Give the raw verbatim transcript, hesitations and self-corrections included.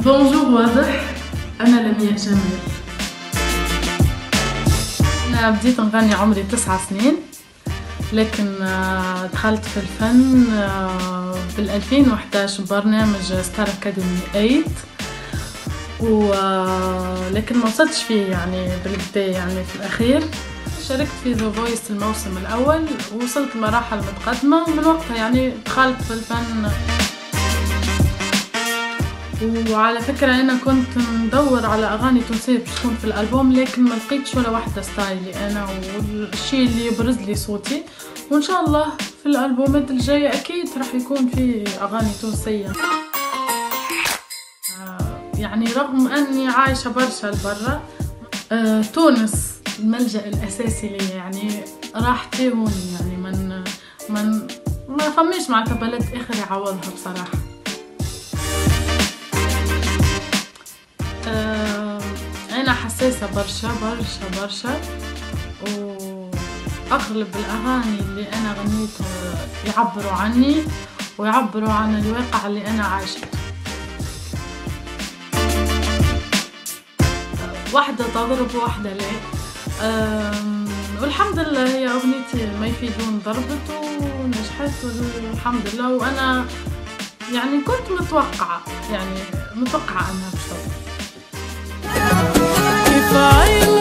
بونجور واضح. أنا لمياء جمال. أنا بديت نغني عمري تسع سنين، لكن دخلت في الفن بال ألفين وإحداش ببرنامج ستار أكاديمي ثمانية، و لكن ما وصلتش فيه يعني بالبداية. يعني في الأخير شاركت في ذا فويس الموسم الأول ووصلت مراحل متقدمة، ومن وقتها يعني دخلت في الفن. وعلى فكرة أنا كنت ندور على أغاني تونسية باش تكون في الألبوم، لكن ما لقيتش ولا واحدة ستايلي أنا والشيء اللي يبرز لي صوتي. وإن شاء الله في الألبومات الجاية أكيد راح يكون في أغاني تونسية. يعني رغم أني عايشة برشا لبرا، أه تونس الملجأ الأساسي لي، يعني راحتي هون. يعني من من ما فماش معناتها بلد آخر يعوضها بصراحة. أه أنا حساسة برشا برشا برشا، وأغلب الأغاني اللي أنا غنيتها يعبروا عني ويعبروا عن الواقع اللي أنا عايشته. واحدة تضرب وواحدة لا، والحمد لله هي أغنيتي ما يفيدون ضربت ونجحت والحمد لله. وأنا يعني كنت متوقعة يعني متوقعة أنها بتضرب.